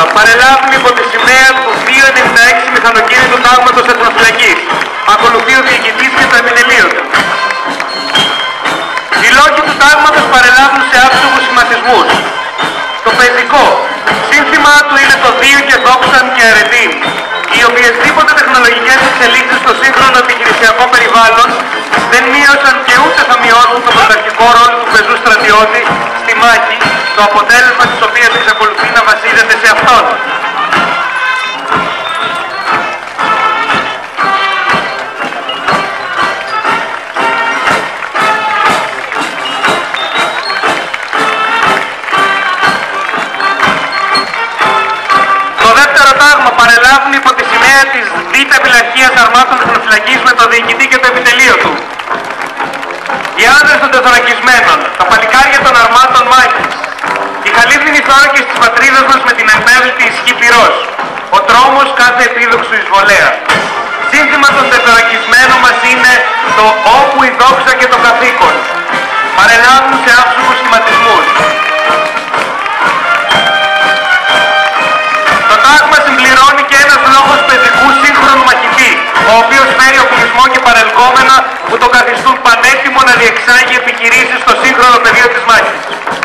παρελάβουν υπό τη σημαία του 296 μηχανοκίνητου τάγματος εθνοφυλακής. Ακολουθεί ο διοικητής και το επινελείωτα. Οι λόγοι του τάγματος παρελάβουν σε άψογους σχηματισμούς. Το πεζικό σύνθημά του είναι το «Δύο και δόξαν και αρετήν». Οι οποιασδήποτε τεχνολογικές εξελίξεις στο σύγχρονο επιχειρησιακό περιβάλλον δεν μείωσαν και ούτε θα μειώσουν τον πρωταρχικό ρόλο του πεζού στρατιώτη στη μάχη, το αποτέλεσμα της οποίας εξακολουθεί να βασίζεται σε αυτόν. Παρελάβουν υπό τη σημαία της Β' Επιλαρχίας Αρμάτων Εθνοφυλακής με το διοικητή και το επιτελείο του. Οι άντρες των τεθωρακισμένων, τα παλικάρια των αρμάτων μάχης, οι χαλίβδινοι θώρακες της πατρίδας μας με την ανέμελτη ισχύ πυρός, ο τρόμος κάθε επίδοξου εισβολέα. Σύνθημα των τεθωρακισμένων μας είναι το «Όπου η δόξα και το καθήκον». Παρελάβουν σε άψογους σχηματισμούς. Το τάγμα συμπληρώνει και ένας λόγος πεζικού σύγχρονου μαχητή, ο οποίος φέρει οπλισμό και παρελκόμενα που το καθιστούν πανέτοιμο να διεξάγει επιχειρήσεις στο σύγχρονο πεδίο της μάχης.